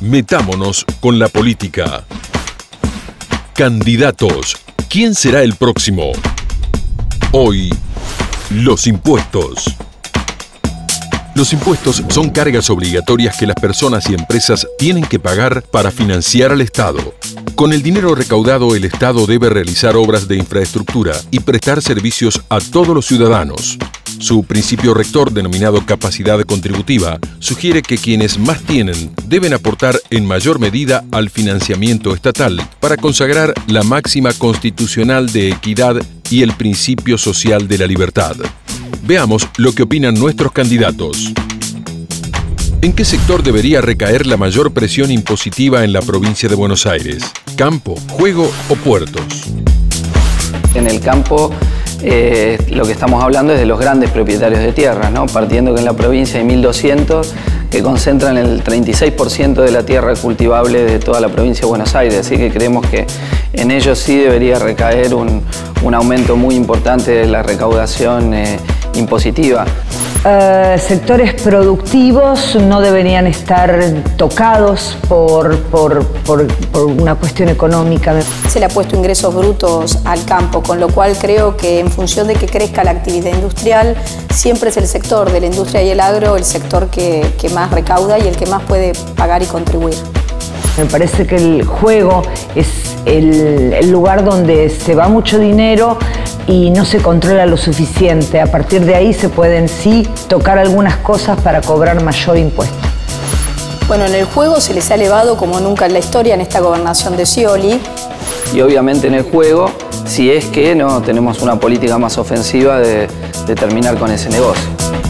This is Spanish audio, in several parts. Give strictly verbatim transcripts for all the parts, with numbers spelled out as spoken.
Metámonos con la política. Candidatos. ¿Quién será el próximo? Hoy, los impuestos. Los impuestos son cargas obligatorias que las personas y empresas tienen que pagar para financiar al Estado. Con el dinero recaudado, el Estado debe realizar obras de infraestructura y prestar servicios a todos los ciudadanos. Su principio rector, denominado capacidad contributiva, sugiere que quienes más tienen deben aportar en mayor medida al financiamiento estatal para consagrar la máxima constitucional de equidad y el principio social de la libertad. Veamos lo que opinan nuestros candidatos. ¿En qué sector debería recaer la mayor presión impositiva en la provincia de Buenos Aires? ¿Campo, juego o puertos? En el campo, eh, lo que estamos hablando es de los grandes propietarios de tierras, ¿no? Partiendo que en la provincia hay mil doscientos que concentran el treinta y seis por ciento de la tierra cultivable de toda la provincia de Buenos Aires, así que creemos que en ellos sí debería recaer un, un aumento muy importante de la recaudación eh, impositiva. Uh, sectores productivos no deberían estar tocados por, por, por, por una cuestión económica. Se le ha puesto ingresos brutos al campo, con lo cual creo que en función de que crezca la actividad industrial, siempre es el sector de la industria y el agro el sector que, que más recauda y el que más puede pagar y contribuir. Me parece que el juego es el, el lugar donde se va mucho dinero y no se controla lo suficiente. A partir de ahí se pueden sí tocar algunas cosas para cobrar mayor impuesto. Bueno, en el juego se les ha elevado como nunca en la historia en esta gobernación de Scioli. Y obviamente en el juego, si es que no tenemos una política más ofensiva de, de terminar con ese negocio.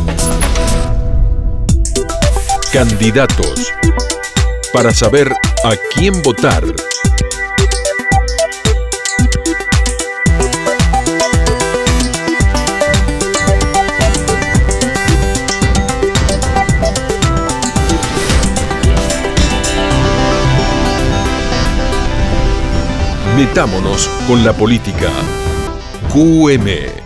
Candidatos. Para saber a quién votar. Metámonos con la política. Q M